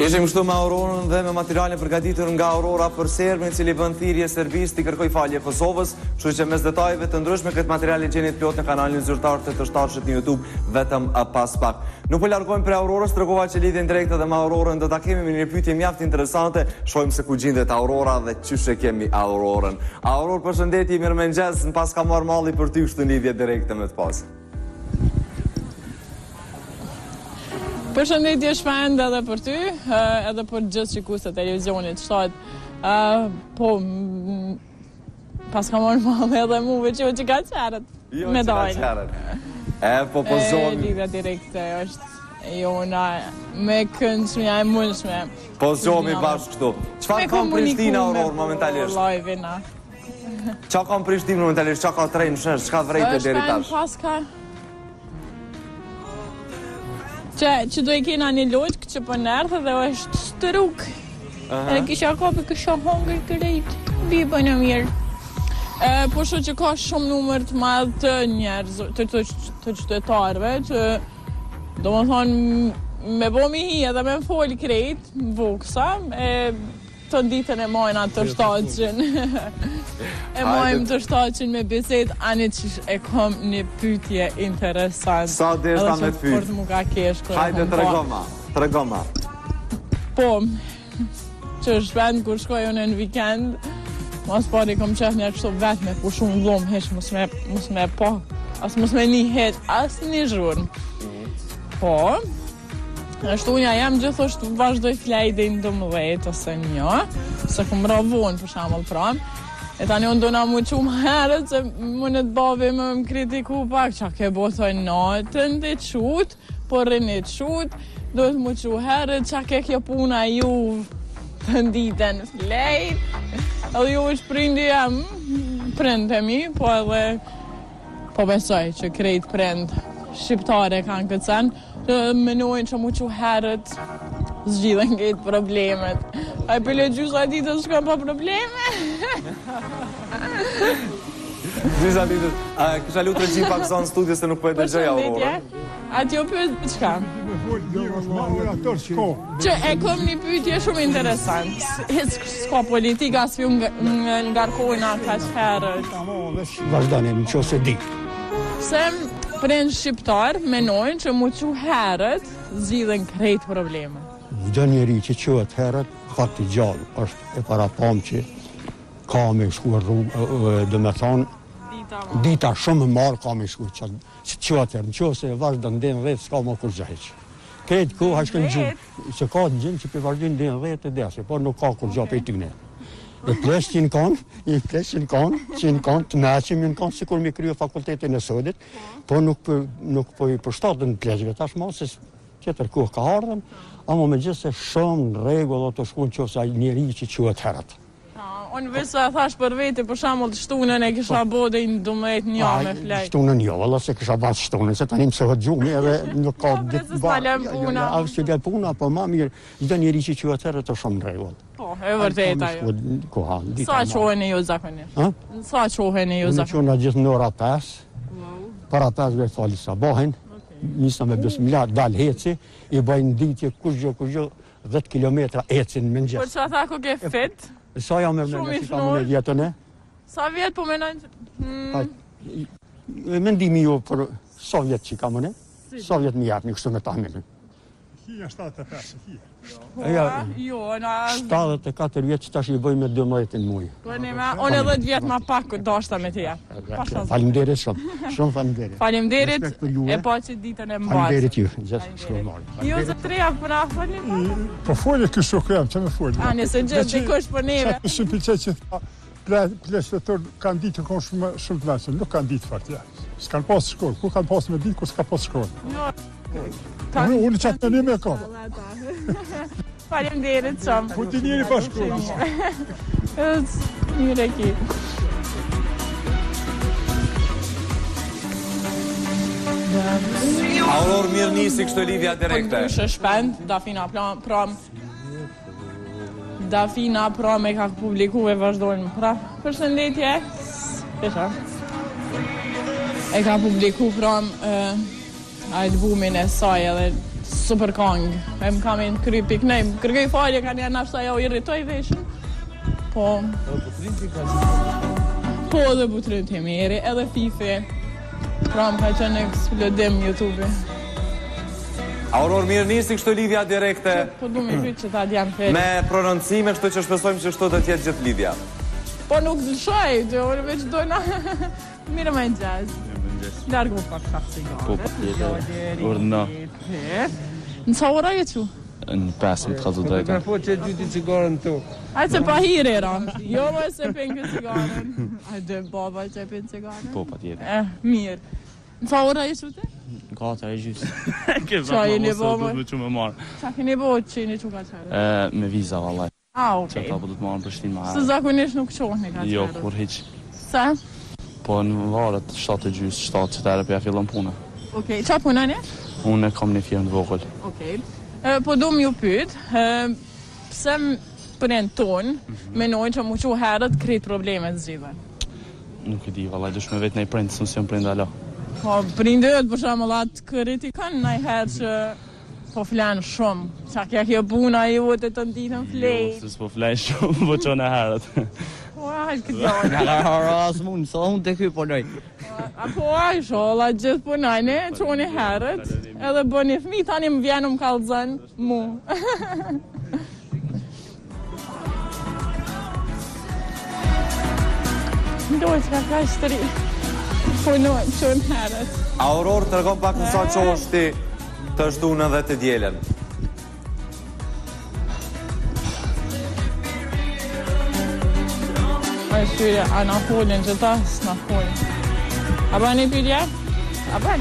Ishim kështu me Aurorën dhe me materiale përgatitur nga Aurora për Serbin, cili bën thirrje serbisë t'i kërkoj falje Kosovës, kështu që mes detajeve të ndryshme këtë material e gjeni plot në kanalin zyrtar të shtatshit në YouTube vetëm pas pak. Nuk po largojmë prej Aurorës, tregova që lidhjen direkte dhe me Aurorën do ta kemi me një pyetje mjaft interesante, shohim se ku gjendet Aurora dhe çysh e kemi Aurorën. Aurorë, përshëndetje, mirëmëngjes, pas ka marrë malli për ty kështu në lidhje direkte me të pas. Përshëndetje shpend edhe për ty, edhe për gjithë shikues të televizionit shtat. Po, pas ka marrë malli edhe muve që ka qerët. Jo, që ka qerët. Po zonë. Lidhja direkte është jona me këndshmja e mundshme. Po zomi bashkë këtu. Çfarë ka Prishtina Aurorë momentalisht? Live-ina. Çfarë ka Prishtinë momentalisht? Çfarë ka trejnë shesh? Çka vrejtë deri tash? Pas ka që do i kena një lojtë që për nërthë dhe është stëruk. E kisha kapi, kisha hongër kërejt. Bibë në mirë. Po shu që ka shumë numër të madhë të njerëz, të qytetarëve, që do më thonë me bo mi hi edhe me më folë krejt, voksa, të ditën e majnë atë të shtaqin. E majmë të shtaqin me biset, ani që e kom një pytje interesant. Sa dhe shta me të pyt? Për të mu ka kesh. Hajde të regoma. Po, që shpend kur shkoj unë në weekend, mas pari kom qef një kështu vetë me pushu në vlomë, hesh mus me po, as mus me një het, as një zhurën. Po, ashtu unë jam gjithashtu vazhdoj flejdin 12 ose një, se kom ravonë për shambull pram. E tani unë do nga mu qumë herët, se mundet babi më kritiku pak, qa ke botoj natën të qut, por rinit qut, do të mu qumë herët, qa ke kjo puna ju të nditen flejt, edhe ju është prindi jam prind e mi, po edhe po besoj që krejt prind shqiptare kanë këtë sen, që menojnë që mu që herët zgjidhen këtë problemet. A i pëlle gjysa ditës shkën pa probleme? Gjysa ditës. Kësha lutë të gjithë pak zonë studios se nuk po e të gjëja Aurora. A t'jo pyet qka? Që e kom një pyetje shumë interesant. S'ka politika s'ju ngarkojna ka që herët. Vazhdanin në që se di. Se prind shqiptar menojnë që mu që herët zgjidhen krejt probleme. Gjë njeri që quhet herët, fakti gjallë, është e parapam që ka me shku rrugë, dhe me thonë, dita shumë marë ka me shku që quhet herë, në që se vazhdan dhe në rreth, s'ka më kur gjahit. Krejt ku hashtë në gjumë, që ka të gjimë që për vazhdin dhe në rreth e deshe, por nuk ka kur gjahit për ty ne. E plesh që në kanë, të meqim në kanë, si kur mi kryo fakultetin e sodit, po nuk po i përshtatën në pleshve, tash ma se tjetër ku ka ardhen, ama me gjithë se shumë në regull të shkun që ose njeri që quhet herët. Unë visa thash për veti, për shamull të shtunën e kisha bode i në 12 një me flej. Shtunën jo, valla se kisha bas shtunën, se tani mësohet gjumi edhe nuk ka ditë ba. A që le puna, po ma mirë, gjithë njeri që quhet herët është shumë në regull. Po, e vërteta jo. Sa qohen e ju zakonisht? Sa qohen e ju zakonisht? Unë qona gjithë në ora 5, para 5 dhe thali sabahin, njësa me bismillah, dal heci, i bajnë ditje kush gjë, 10 kilometra ecin më njës. Por që ata ku ke fit? Sa jam me mene që ka mene vjetën e? Sa vjetë po menojnë që... Mendimi ju për sa vjetë që ka mene? Sa vjetë mi jepë një kështu me ta mene? Hija 75, hija. Jo, na... 74 vjetë që tash i bëj me 12 në mujë. Unë edhe 10 vjetë ma pak këtë dashta me tja. Falimderit shumë falimderit. Falimderit, e po që ditën e mbatë. Falimderit ju, gjithë shumë marë. Jo zë treja për a falim? Po folje kështë shokë jam, që me folje. A, nëse gjithë dikush për neve. Shumë pëlqej që pleshtetor kanë ditë të konë shumë të mesën, nuk kanë ditë fakt, ja. S'kanë pasë shkollë, ku kanë pasë me ditë, ku s'ka pasë shkollë. Unë qatë në një me ka. Faleminderit shumë. Po ti njeri pa shkollë. Njëre ki. Aurorë mirë nisi kështë lidhja direkte. Po ndryshë shpend, Dafina Pram e ka publiku e vazhdojnë pra. Përshëndetje. Pesha. E ka publiku Pram albumin e saj edhe super kong. E më kam e në kry piknej. Kërgoj falje ka një nashta ja u irritoj veshën. Po dhe butrin të meri, edhe Fifi. Pra më ka qenë eksplodim YouTube. Auror, mirë nisi kështu lidhja direkte. Po du me pyet që ta djam feri. Me prononcime, kështu që shpresojmë që kështu do t'jetë gjithë lidhja. Po nuk lëshoj, unë veç dojna mirë me në gjaz. Largu pak sigare. Po patjetër. Urdhëno. Në ca ora je që? Në 15 ka të drejta. Po që dyti cigaren tu. Ajë se pa hire ra. Jo më se pen këtë cigaren. Ajë dhe baba që pen cigaren. Po patjetër. Mirë. Në ca ora je që te? Në 4 e gjysë. Qa jeni bo më? Do të më marr. Qa keni bo që jeni që ka qare? Me viza vallaj. Okej. Çfarë po do të marrë në Prishtinë më Se zakonisht nuk qohni ka qare. Jo, kur hiç. Se? Po në varet 7 e gjysë, 7 që tërë për ja fillon puna. Okej, qa puna një? Unë kam një firmë të vogël. Okej. Po du m'ju pyet, pse prind ton menojnë që mu që herët krejt problemet zgjidhen? Nuk e di, vallaj, dush me vetë nej prind, s'unë si jam prind alo. Po prindët për shembull atë kritikon ndonjëherë që po flan shumë. Qa kja kjo puna jote të ditën flejt. Jo, s'po flej shumë, po qonë e herët. Po ajë këtë janë. Nga haras mund, sa unë të kjo punoj. Apo ajë shola, gjithë punajne, qoni herët, edhe bëni fmi, tani më vjenë më kallëzën mu. Ndoj që ka shtëri, punojnë, qoni herët. Auror, të rëgon pak nësa që është ti të shtunë dhe të djelen. Ajë shtyre, a na folin që ta, s'na folin. A ba një pyetje? A ba?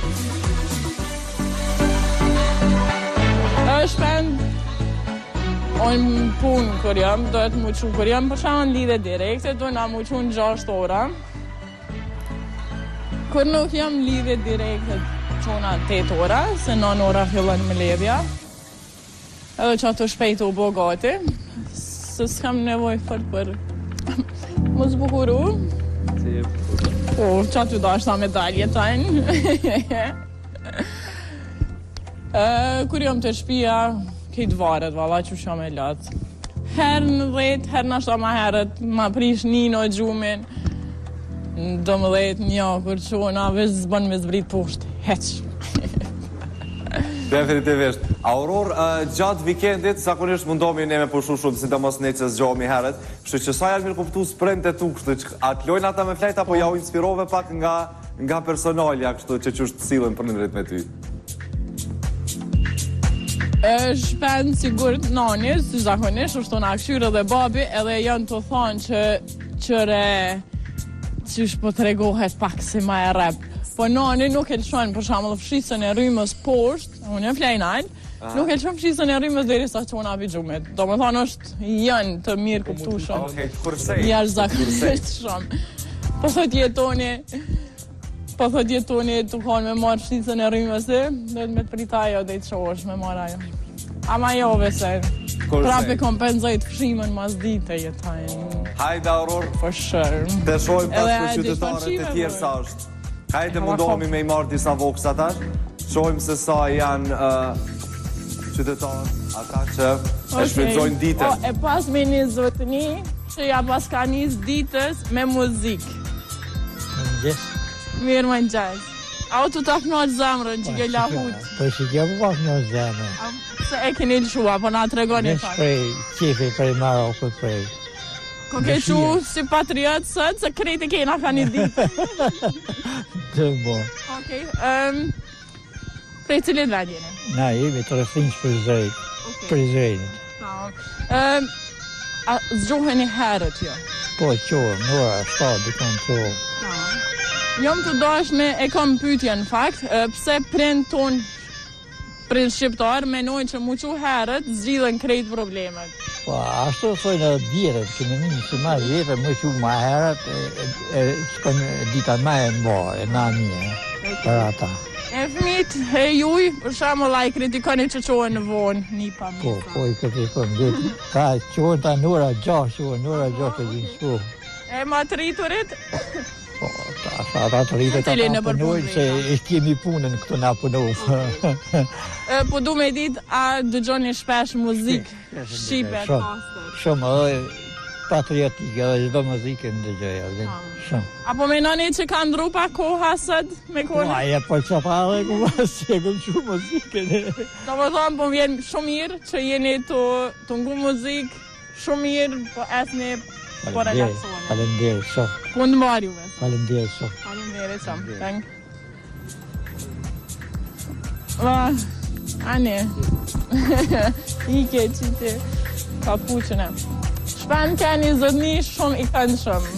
është pend, onë punë kër jam, dojtë mu që kër jam, për shanë lidhe direkte, dojnë a mu që në 6 ora. Kër nuk jam lidhe direkte, qona 8 ora, se 9 ora fillon me ledhja. Edhe që ato shpejtë u bo gati, se s'kam nevoj fort për më zbukuru. Po, që aty da është ta medalje tajnë. Kur jam të shpia, kejtë varet, valla, që sham e latë. Herë në 10, herë në 7 ma herët, ma prish Nino gjumin. Në 12, një, kur qona, vesh zbën me zbrit poshtë, heq. Definitivisht. Auror, gjatë vikendit, zakonisht mundomi ne me pushu shumë, sidomos ne që zgjohemi herët, kështu që sa janë mirë kuptu sprint e tu, kështu që atë lojnë ata me flejt, apo ja u inspirove pak nga personalja, kështu që qështë silën për në dritë me ty? Shpend sigurt nani, si zakonisht, është të nga këshyre dhe babi, edhe janë të thonë që qëre qysh po të regohet pak si ma e rep. Po nani nuk e lëshon, për shamull, fshisën e rrymës poshtë, unë e flejnajnë, nuk e lëshon fshisën e rrymës dheri sa qona api gjumit. Do më thonë është janë të mirë kuptu shumë. Okej, kursej. Jash zakonisht shumë. Po thot jetoni të konë me marë fshisën e rrymës e, do të me të prita ajo dhe i të shohësh me marë ajo. Ama jo vese, prape kompenzojt fshimën mas dite jetajnë. Hajde, Auror. For sure. Të shojmë pas për qytetarët e tjerë sa është. Hajde mundohemi me i marrë disa voks ata, shojmë se sa janë qytetarët ata që e shfrytëzojnë ditën. E pas me një zotëni, që ja pas ka njës ditës me muzikë. Mirë më në gjajzë. A o të të afnoq zamrën që ke lahut? Po që ke po afnoq zamrën. Se e keni lëshua, po na të regoni Në pak. shprej, qefi prej Marokut prej. Ko ke qu si patriot sët, se krejt e kena ka një ditë. Të bo. Okej. Prej cilit vedjeni? Na jemi të rëfinç për zrejt. Për zrejnit. A zgjoheni herët jo? Po qohë, në ora 7 dikon qohë. Jom të dashme, e kam pytje në fakt, pse prind ton, prind shqiptar, menojnë që mu qu herët, zgjidhen krejt problemet. Po, ashtu thojnë edhe djerët, që menimi si ma vjetë, më që ma herët, s'kon dita ma e mbare, na një, për ata. E fmit e juj, për shamull a i kritikoni që qohen në vonë, një pa më. Po, i kritikon, gjithë. Ka qohen ta nëra 6, qohen nëra 6 e gjinështu. E ma të rriturit, Po, ata të rritet Cili në ata punojnë se e kemi punën këtu na punojmë. Po du me dit, a dëgjoni shpesh muzikë shqipe të pastër? Shumë, patriotike, dhe çdo muzikë ndëgjoj, shumë. Apo menoni që ka ndru pa koha sot me kohën? Ja, po që pare, ku se kom shumë muzikën. Do më thonë, po vjen shumë mirë që jeni të ngu muzikë, shumë mirë, po esni po relaxoni. Faleminderit shumë. Punë të mbarë juve. Faleminderit shumë. Faleminderit shumë. Thank. Ane. Ike qiti kapuqëne. Shpen keni zëdni shumë i këndshëm.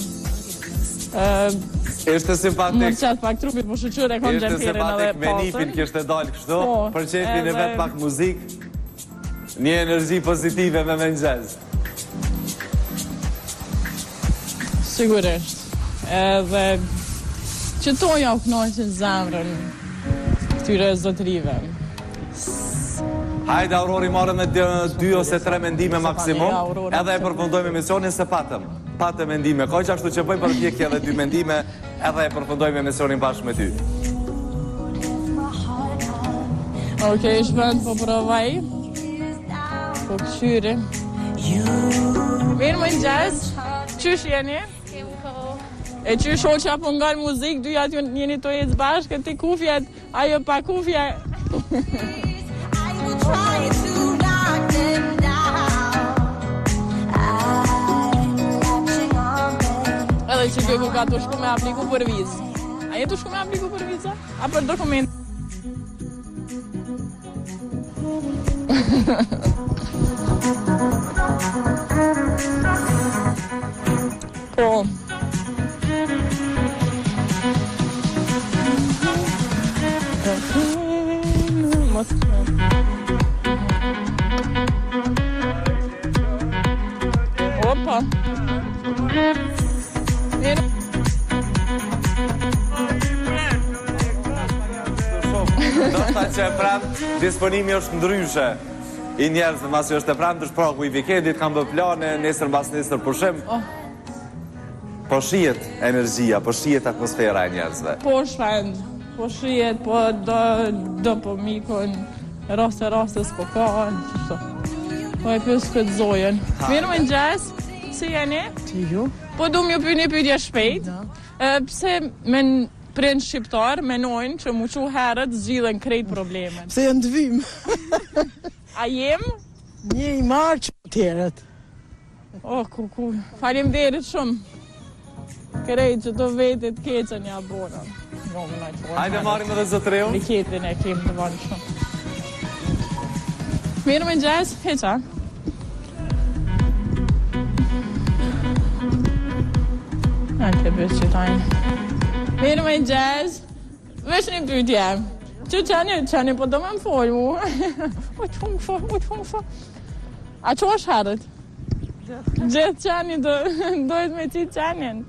Ishte simpatik. Më qatë pak trupit, po shëqyre kom Ishte gjempirin edhe simpatik me pasën. nipin kishte dalë kështu, Po, për qefin e edhe- vetë pak muzik, një energji pozitive me mëngjes. Sigurisht. Edhe që to ja u knoqin zemrën këtyre zotrive. Hajde Aurori, marrëm me 2 ose 3 mendime maksimum, Aurora, edhe e përfundojmë emisionin se patëm. Patëm mendime, ka që ashtu që bëjmë përpjekje edhe 2 mendime, edhe e përfundojmë emisionin bashkë me ty. Okej, shpend po provaj. Po këshyri. Mirë mëngjes, qysh jeni? E qysh o që apo nga muzik, dyjat jeni të jetë bashkë, ti kufjet, ajo pa kufje. Edhe që kjo ka të shku me apliku për vizë. A je të shku me apliku për vizë? A për dokument? Po. Opa. Mirë. Ndoshta që e pranë, disponimi është ndryshe. I njerëz, masi është e pranë, të shpraku i vikendit, kam bë plane, nesër mbas nesër pushim. Po shihet energjia, po shihet atmosfera e njerëzve. Po shpend, po shihet, po do po mikon, raste s'po ka, qështu. Po e pjus këtë zojen. Mirë mëngjes, si jeni? Ti ju? Po du m'ju pyet një pyetje shpejt. Pse prind shqiptar menojnë që mu qu herët zgjidhen krejt problemet? Pse janë të vim? A jem? Një i marë që tjerët. Oh, ku. Faleminderit shumë. Krejt që të vetit keqen ja bona. Hajde marrim edhe zotreun. Liketin e kem të vanë shumë. Mirë mëngjes, heqa. Ante bësh që tajnë. Mirë mëngjes, vesh një pyetje. Që qani, po do me më folë mu. U të humë fa. A që është herët? Gjithë qani dojtë me qitë qanin.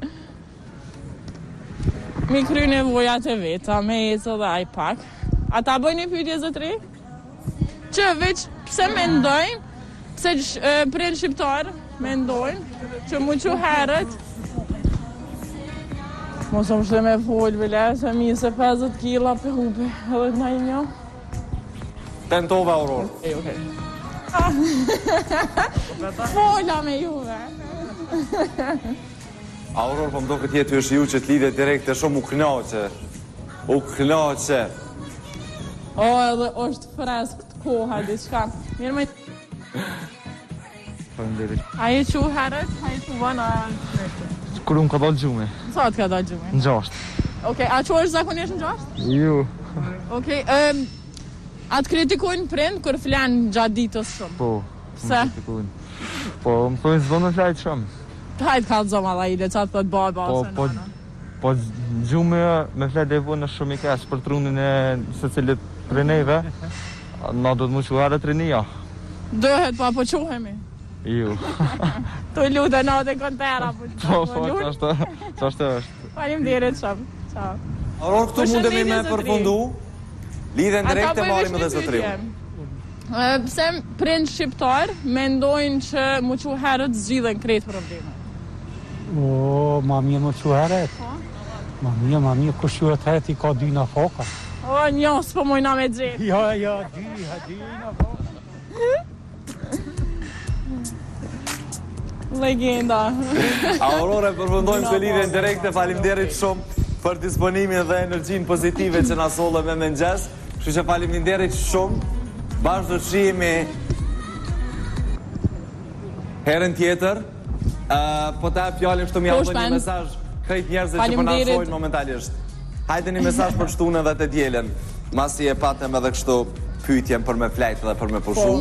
Mi kry nevojat e veta, me ecë dhe aj pak. A ta bëj një pyetje zotri? Që veç pse mendojnë, pse prind shqiptar mendojnë, që mu që herët, mos më shte me folë, bile, se mi se 50 kila për hupi, edhe t'na i një. Tentove, Auror. Okej. Fola me juve. Auror, po mdo këtë jetë është ju që t'lidhe direkt e shumë u knaqe. U knaqe. O, edhe është fresk të koha, diçka. Mirë me... Faleminderit. A je që herët? A je që vëna? Kur unë ka dalë gjume? Sa të ka da gjume? Në 6. Okej, a që është zakonisht në 6? Ju. Okej, atë kritikojnë prind kër flanë gjatë ditës shumë. Po. Se? Po, më thojnë zdo në flajtë shumë. Hajtë ka të zoma dha ide, qatë të baba ose nana. Po gjume me flajtë e vonë është shumë i kesh për trunin e se cilit për neve. Na do të mu quharë të rinia. Dëhet, pa po qohemi. Ju. Të lutë na dhe kontera, Po, që ashtë është. Faleminderit shumë. Ciao. Auror, këtu mundemi me Përshëndetje, përfundu. Lidhen direkt e marim edhe zotriun. Pse prind shqiptar mendojnë që mu që herët zgjidhen krejt probleme? O, ma mirë më që heret. Ma mia, kush quhet herët I ka dyna foka. O, një, s'po mojna me gjithë. Ja, dyna foka. Legenda. Aurora, përfundojmë këtë lidhjen direkte. Faleminderit shumë për disponimin dhe energjinë pozitive që na solle me mëngjes. Kështu që faleminderit shumë. Bashkë do të shihemi herën tjetër. Po ta fjalën kështu më japë një mesazh krejt njerëzve që po na shohin momentalisht. Hajde një mesazh për shtunën dhe të dielën. Masi e patëm edhe kështu pyetjen për me flajt dhe për me pushu.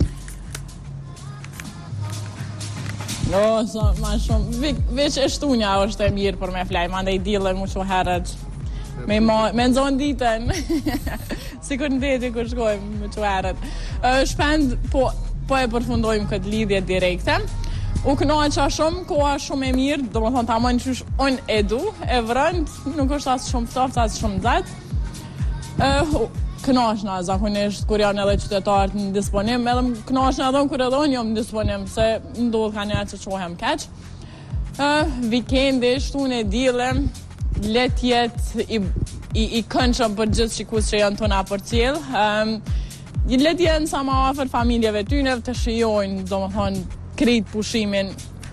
Jo, ma shumë. Veç e shtunja është e mirë për me flaj, ma ndaj dilën mu që herët. Me nëzonë ditën. Si kur në deti kur shkojmë mu që herët. Shpend, po e përfundojmë këtë lidhje direkte. U kënoqa shumë, koha shumë e mirë, do më thonë ta mënë qysh unë edu, e vërënd, nuk është asë shumë ftoftë, asë shumë zetë. Kënaqna zakonisht kur janë edhe qytetarët në disponim, edhe kënaqna edhe kur edhe unë jam në disponim, se ndodh ka njerë që qohem keq. Vikendi, shtun e dilem, let jetë I këndshëm për gjithë shikus që janë tona për cilë. Let jenë sa ma afer familjeve tynev të shijojnë, do më thonë, krejt pushimin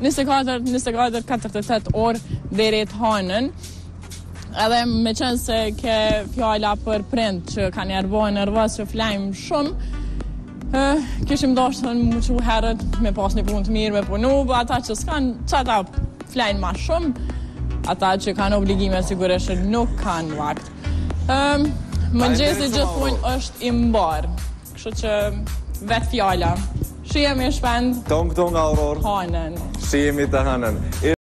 24-48 orë deri të hanën. Edhe me qenë se ke fjalla për prind që ka njerëbojnë nervës që flajmë shumë, kishim dashtën më që herët me pas një punë të mirë me punu, ata që s'kan që ata flajnë ma shumë, ata që kanë obligime sigurisht nuk kanë vakt. Mëngjesi gjithmonë është I mbarë, kështu që vetë fjalla. Shihemi shpend. Tong Auror. Hanën. Shihemi të hanën.